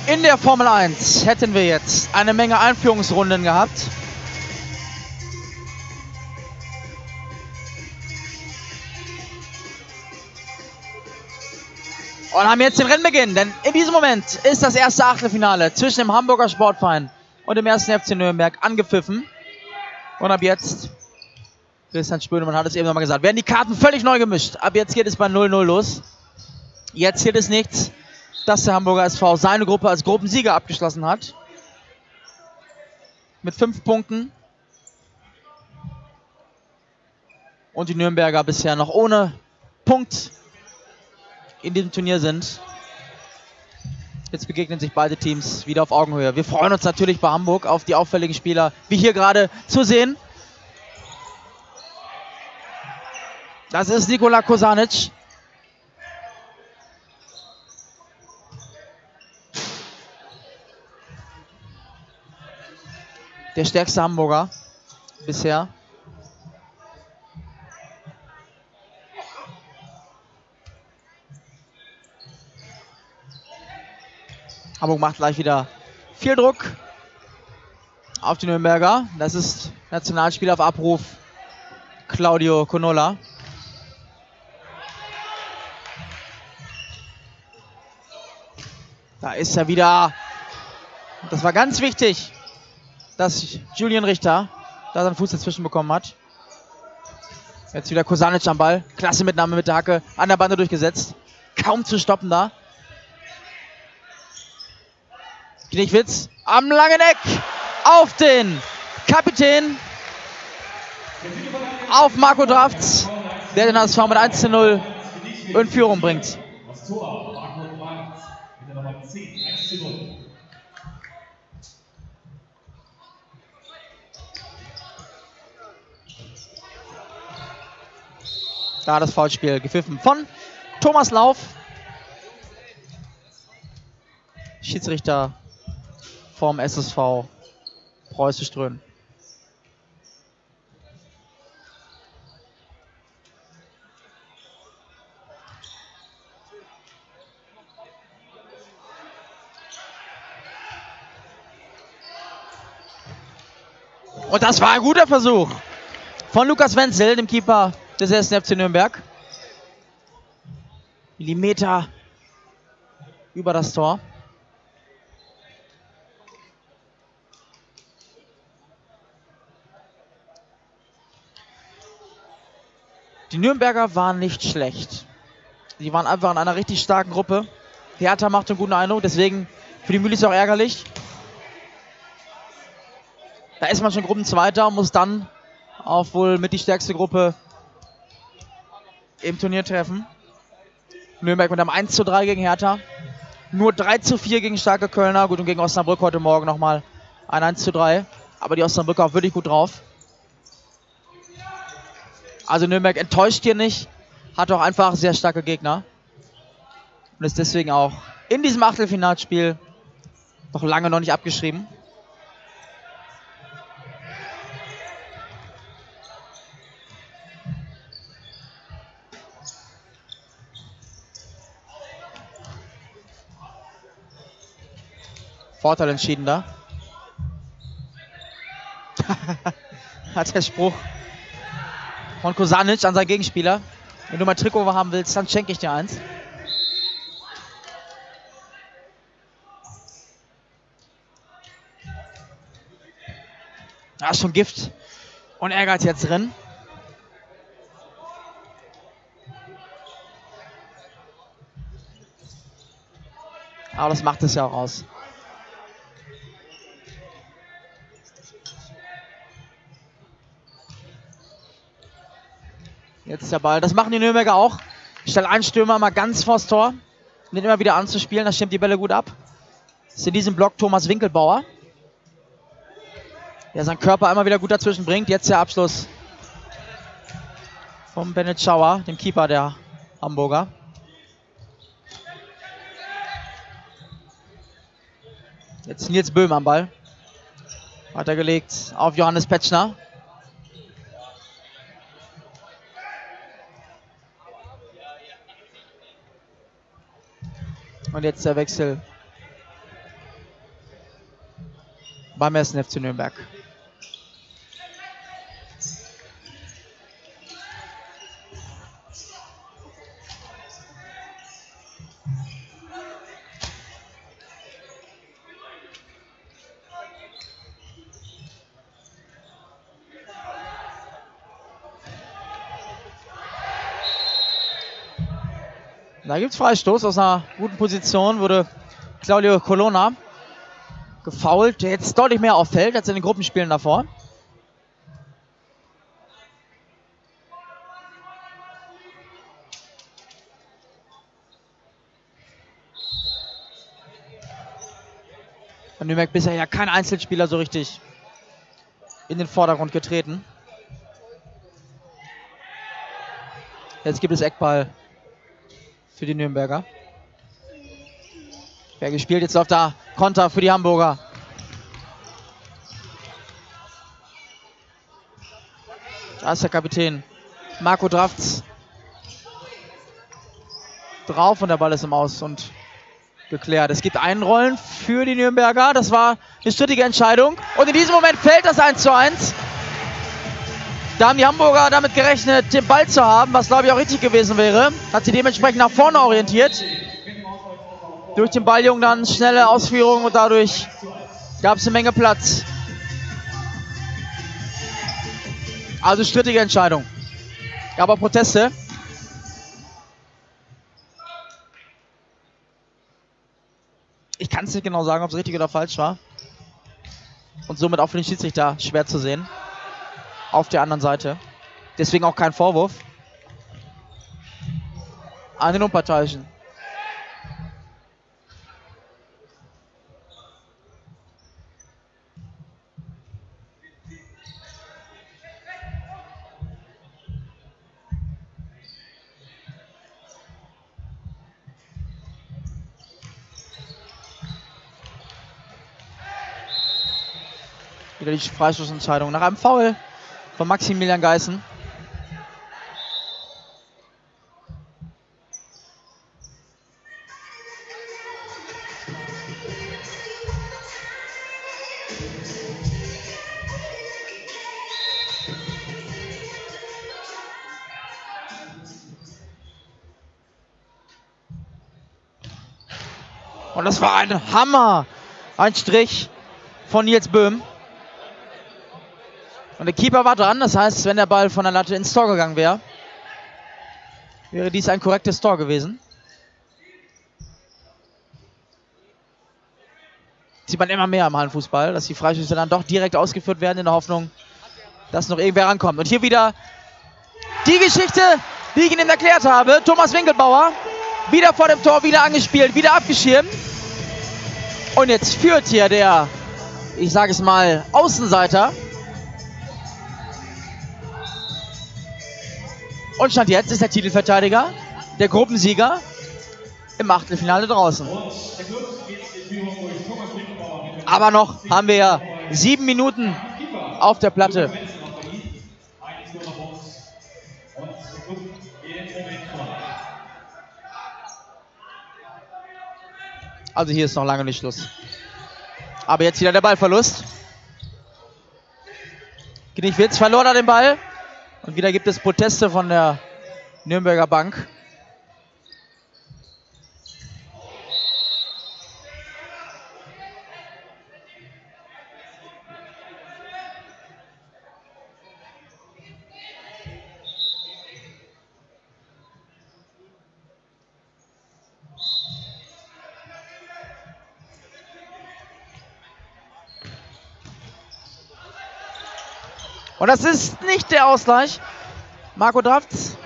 In der Formel 1 hätten wir jetzt eine Menge Einführungsrunden gehabt. Und haben jetzt den Rennbeginn, denn in diesem Moment ist das erste Achtelfinale zwischen dem Hamburger Sportverein und dem 1. FC Nürnberg angepfiffen. Und ab jetzt, Christian Spönemann hat es eben nochmal gesagt, werden die Karten völlig neu gemischt. Ab jetzt geht es bei 0-0 los. Jetzt hielt es nichts, dass der Hamburger SV seine Gruppe als Gruppensieger abgeschlossen hat. Mit 5 Punkten. Und die Nürnberger bisher noch ohne Punkt in diesem Turnier sind. Jetzt begegnen sich beide Teams wieder auf Augenhöhe. Wir freuen uns natürlich bei Hamburg auf die auffälligen Spieler, wie hier gerade zu sehen. Das ist Nikola Kosanic. Der stärkste Hamburger bisher. Hamburg macht gleich wieder viel Druck auf die Nürnberger. Das ist Nationalspieler auf Abruf Claudio Conola. Da ist er wieder. Das war ganz wichtig, dass Julian Richter da seinen Fuß dazwischen bekommen hat. Jetzt wieder Kosanic am Ball. Klasse Mitnahme mit der Hacke. An der Bande durchgesetzt. Kaum zu stoppen da. Knichwitz am langen Eck auf den Kapitän. Auf Marco Drafts, der den HSV mit 1:0 in Führung bringt. Da das Foulspiel gepfiffen von Thomas Lauf. Schiedsrichter vom SSV Preußen-Strömen. Und das war ein guter Versuch von Lukas Wenzel, dem Keeper des 1. FC Nürnberg. Millimeter über das Tor. Die Nürnberger waren nicht schlecht. Sie waren einfach in einer richtig starken Gruppe. Hertha macht einen guten Eindruck, deswegen für die Mühlis auch ärgerlich. Da ist man schon Gruppenzweiter und muss dann auf wohl mit die stärkste Gruppe im Turnier treffen. Nürnberg mit einem 1:3 gegen Hertha. Nur 3:4 gegen starke Kölner. Gut, und gegen Osnabrück heute Morgen nochmal ein 1:3. Aber die Osnabrücker auch wirklich gut drauf. Also Nürnberg enttäuscht hier nicht. Hat auch einfach sehr starke Gegner. Und ist deswegen auch in diesem Achtelfinalspiel noch lange noch nicht abgeschrieben. Vorteil entschieden da. Hat der Spruch von Kosanic an seinen Gegenspieler. Wenn du mein Trikot haben willst, dann schenke ich dir eins. Da ist schon Gift und Ehrgeiz jetzt drin. Aber das macht es ja auch aus. Jetzt der Ball. Das machen die Nürnberger auch. Ich stelle einen Stürmer mal ganz vors Tor. Den immer wieder anzuspielen. Das stimmt die Bälle gut ab. Das ist in diesem Block Thomas Winkelbauer, der seinen Körper immer wieder gut dazwischen bringt. Jetzt der Abschluss vom Bennett Schauer, dem Keeper der Hamburger. Jetzt Nils Böhm am Ball. Weitergelegt auf Johannes Petschner. Und jetzt der Wechsel beim 1. FC Nürnberg. Da gibt es Freistoß aus einer guten Position, wurde Claudio Colonna gefoult, der jetzt deutlich mehr auffällt als in den Gruppenspielen davor. Von Nürnberg bisher ja kein Einzelspieler so richtig in den Vordergrund getreten. Jetzt gibt es Eckball für die Nürnberger. Wer gespielt, jetzt läuft da Konter für die Hamburger. Da ist der Kapitän Marco Drafts drauf und der Ball ist im Aus und geklärt. Es gibt Einrollen für die Nürnberger. Das war eine strittige Entscheidung. Und in diesem Moment fällt das 1:1. Da haben die Hamburger damit gerechnet, den Ball zu haben, was glaube ich auch richtig gewesen wäre. Hat sie dementsprechend nach vorne orientiert. Durch den Balljungen dann schnelle Ausführung und dadurch gab es eine Menge Platz. Also strittige Entscheidung. Gab auch Proteste. Ich kann es nicht genau sagen, ob es richtig oder falsch war. Und somit auch für den Schiedsrichter schwer zu sehen. Auf der anderen Seite. Deswegen auch kein Vorwurf an den Unparteiischen. Wieder die Freistoßentscheidung nach einem Foul von Maximilian Geißen. Und das war ein Hammer. Ein Strich von Nils Böhm. Und der Keeper war dran, das heißt, wenn der Ball von der Latte ins Tor gegangen wäre, wäre dies ein korrektes Tor gewesen. Sieht man immer mehr im Hallenfußball, dass die Freistöße dann doch direkt ausgeführt werden, in der Hoffnung, dass noch irgendwer rankommt. Und hier wieder die Geschichte, die ich Ihnen erklärt habe. Thomas Winkelbauer, wieder vor dem Tor, wieder angespielt, wieder abgeschirmt. Und jetzt führt hier der, ich sage es mal, Außenseiter. Und Stand jetzt ist der Titelverteidiger, der Gruppensieger, im Achtelfinale draußen. Aber noch haben wir ja 7 Minuten auf der Platte. Also hier ist noch lange nicht Schluss. Aber jetzt wieder der Ballverlust. Kniechwitz verlor da den Ball. Und wieder gibt es Proteste von der Nürnberger Bank. Und das ist nicht der Ausgleich. Marco Drafts.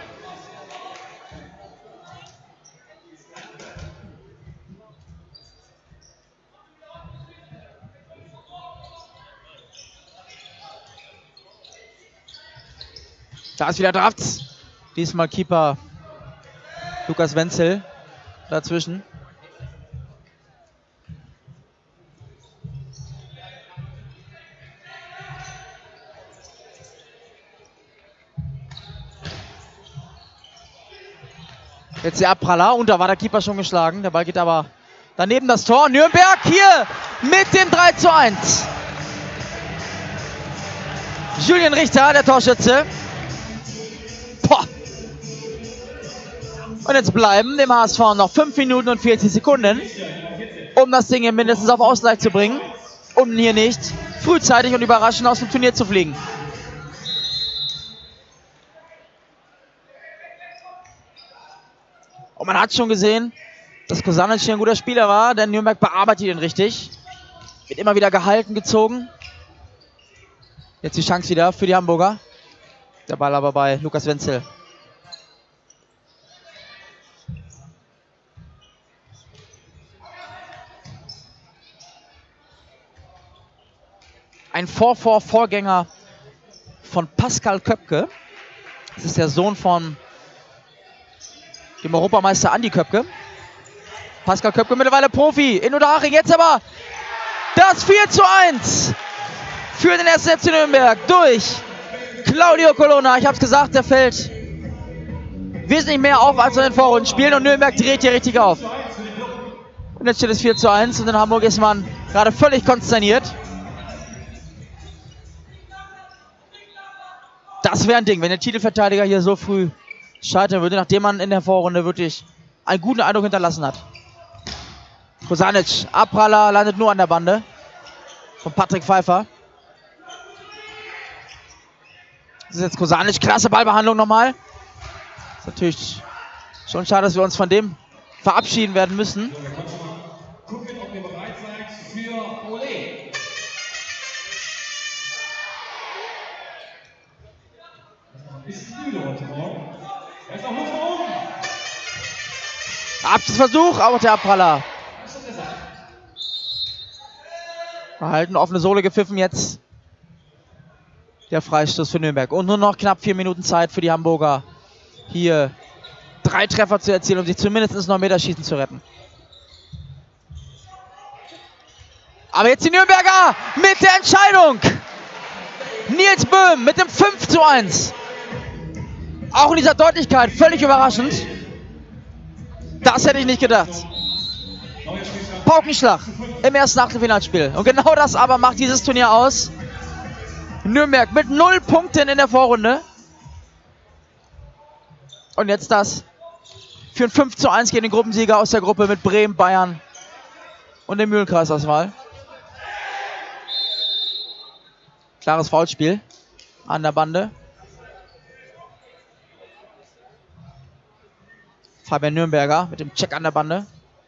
Da ist wieder Drafts. Diesmal Keeper Lukas Wenzel dazwischen. Jetzt der Abpraller und da war der Keeper schon geschlagen. Der Ball geht aber daneben das Tor. Nürnberg hier mit dem 3:1. Julian Richter, der Torschütze. Boah. Und jetzt bleiben dem HSV noch 5 Minuten und 40 Sekunden, um das Ding hier mindestens auf Ausgleich zu bringen, um hier nicht frühzeitig und überraschend aus dem Turnier zu fliegen. Und man hat schon gesehen, dass Kozanic hier ein guter Spieler war, denn Nürnberg bearbeitet ihn richtig. Wird immer wieder gehalten, gezogen. Jetzt die Chance wieder für die Hamburger. Der Ball aber bei Lukas Wenzel. Ein 4-4-Vorgänger von Pascal Köpke. Das ist der Sohn von dem Europameister Andi Köpke. Pascal Köpke mittlerweile Profi in Unterhaching. Jetzt aber das 4:1 für den 1. FC Nürnberg durch Claudio Colonna. Ich habe es gesagt, der fällt wesentlich mehr auf als in den Vorrundenspielen und Nürnberg dreht hier richtig auf. Und jetzt steht es 4:1 und in Hamburg ist man gerade völlig konsterniert. Das wäre ein Ding, wenn der Titelverteidiger hier so früh scheitern würde, nachdem man in der Vorrunde wirklich einen guten Eindruck hinterlassen hat. Kozanic, Abpraller, landet nur an der Bande von Patrick Pfeiffer. Das ist jetzt Kozanic, klasse Ballbehandlung nochmal. Ist natürlich schon schade, dass wir uns von dem verabschieden werden müssen. Gucken, ob ihr bereit seid für Ole. Ein bisschen müde heute Morgen. Er ist auch Luft nach oben. Abschlussversuch, auch der Abpraller. Verhalten, offene Sohle gepfiffen jetzt. Der Freistoß für Nürnberg. Und nur noch knapp 4 Minuten Zeit für die Hamburger, hier 3 Treffer zu erzielen, um sich zumindest ins 9-Meter-Schießen zu retten. Aber jetzt die Nürnberger mit der Entscheidung. Nils Böhm mit dem 5:1. Auch in dieser Deutlichkeit völlig überraschend. Das hätte ich nicht gedacht. Paukenschlag im ersten Achtelfinalspiel. Und genau das aber macht dieses Turnier aus. Nürnberg mit 0 Punkten in der Vorrunde. Und jetzt das für ein 5:1 gegen den Gruppensieger aus der Gruppe mit Bremen, Bayern und dem Mühlenkreisauswahl. Klares Foulspiel an der Bande. Fabian Nürnberger mit dem Check an der Bande.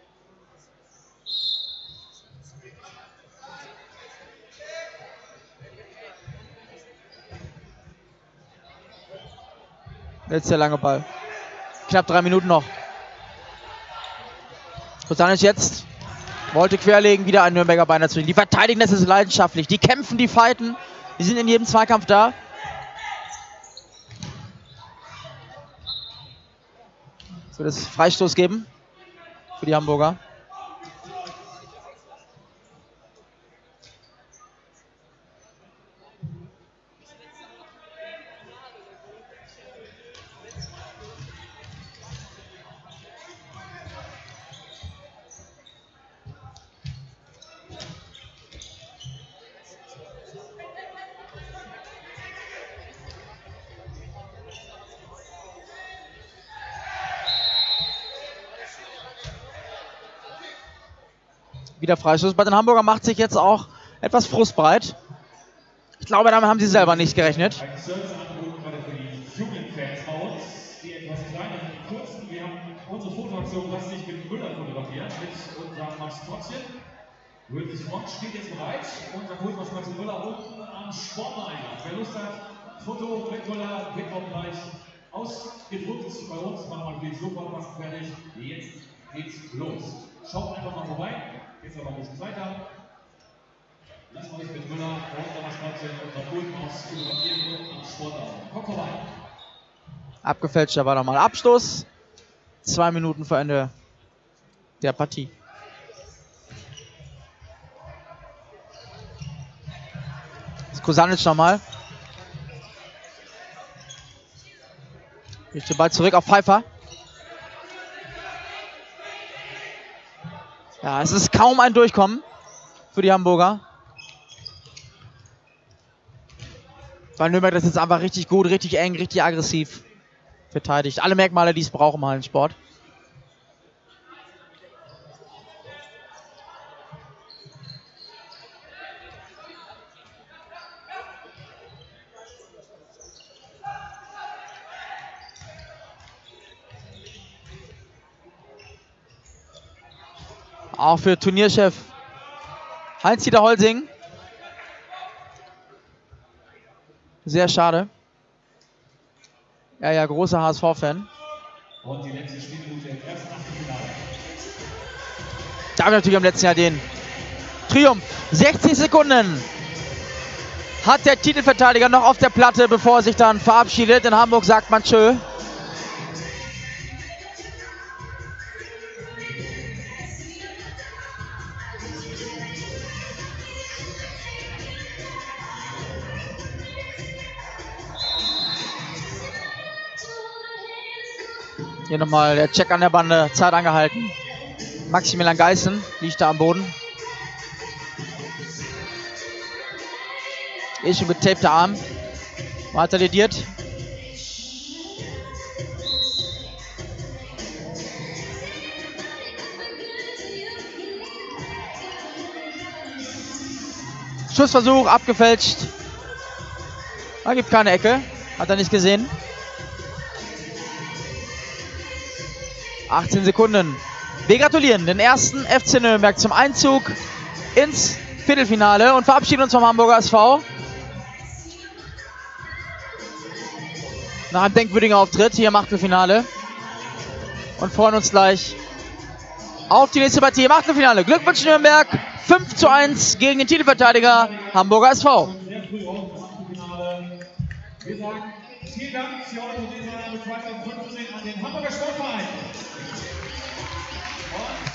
Jetzt der lange Ball. Knapp 3 Minuten noch. Kozanic jetzt. Wollte querlegen, wieder ein Nürnberger Bein dazwischen. Die verteidigen das ist leidenschaftlich. Die kämpfen, die fighten. Die sind in jedem Zweikampf da. Es wird es Freistoß geben für die Hamburger. Wieder Freistoß. Bei den Hamburger macht sich jetzt auch etwas Frust breit. Ich glaube, damit haben sie selber nicht gerechnet. Ein Serviceangebot gerade für die Jugendfans bei uns, die etwas kleineren, kurzen. Wir haben unsere Fotoaktion plastik mit Müller fotografiert, mit unserem Maskottchen. Rötlich Front steht jetzt bereit und dann holt man das Martin Müller unten am Sportverein. Wer Lust hat, Foto mit Müller, wird auch gleich ausgedruckt bei uns. Machen wir die Sofort fertig. Jetzt geht's los. Schaut einfach mal vorbei. Jetzt aber ein bisschen Zeit haben. Lass mal nicht mit Müller und dann das Ganze und dann holen wir uns fotografieren und Sportart. Komm vorbei. Abgefälschter war nochmal Abstoß. 2 Minuten vor Ende der Partie. Das Kozanic nochmal. Richtet den Ball zurück auf Pfeiffer. Ja, es ist kaum ein Durchkommen für die Hamburger. Weil Nürnberg das jetzt einfach richtig gut, richtig eng, richtig aggressiv verteidigt. Alle Merkmale, die es brauchen im Hallensport. Auch für Turnierchef Heinz-Dieter Holsing. Sehr schade. Ja, großer HSV-Fan. Und die letzte Spielminute im ersten Achtelfinale. Da haben wir natürlich am letzten Jahr den Triumph. 60 Sekunden hat der Titelverteidiger noch auf der Platte, bevor er sich dann verabschiedet. In Hamburg sagt man tschö. Hier nochmal der Check an der Bande, Zeit angehalten. Maximilian Geißen liegt da am Boden. Schon getapter Arm. Weiter lediert. Schussversuch abgefälscht. Da gibt keine Ecke. Hat er nicht gesehen. 18 Sekunden. Wir gratulieren den ersten FC Nürnberg zum Einzug ins Viertelfinale und verabschieden uns vom Hamburger SV. Nach einem denkwürdigen Auftritt hier im Achtelfinale. Und freuen uns gleich auf die nächste Partie im Achtelfinale. Glückwunsch Nürnberg. 5:1 gegen den Titelverteidiger Hamburger SV. Sehr früh auf im Achtelfinale. Wir sagen vielen Dank für eure Saison 2015 an den Hamburger Sportverein. Und